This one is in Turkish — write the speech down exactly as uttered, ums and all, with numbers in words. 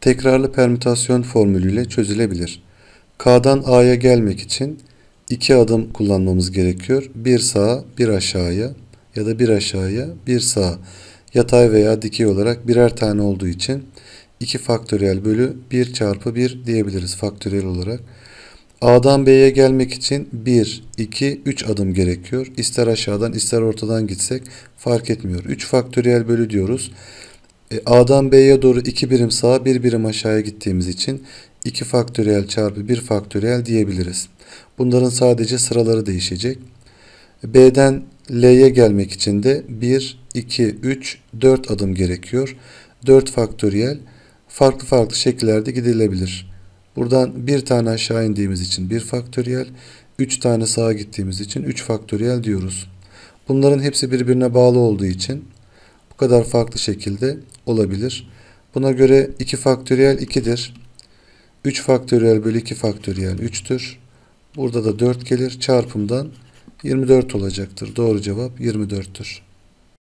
tekrarlı permütasyon formülüyle çözülebilir. K'dan A'ya gelmek için iki adım kullanmamız gerekiyor. Bir sağa, bir aşağıya ya da bir aşağıya, bir sağa. Yatay veya dikey olarak birer tane olduğu için iki faktöriyel bölü bir çarpı bir diyebiliriz faktöriyel olarak. A'dan B'ye gelmek için bir, iki, üç adım gerekiyor. İster aşağıdan ister ortadan gitsek fark etmiyor. üç faktöriyel bölü diyoruz. E, A'dan B'ye doğru iki birim sağa bir birim aşağıya gittiğimiz için iki faktöriyel çarpı bir faktöriyel diyebiliriz. Bunların sadece sıraları değişecek. B'den L'ye gelmek için de bir, iki, üç, dört adım gerekiyor. dört faktöriyel farklı farklı şekillerde gidilebilir. Buradan bir tane aşağı indiğimiz için bir faktöriyel, üç tane sağa gittiğimiz için üç faktöriyel diyoruz. Bunların hepsi birbirine bağlı olduğu için bu kadar farklı şekilde olabilir. Buna göre iki faktöriyel ikidir. üç faktöriyel bölü iki faktöriyel üçtür. Burada da dört gelir. Çarpımdan yirmi dört olacaktır. Doğru cevap yirmi dörttür.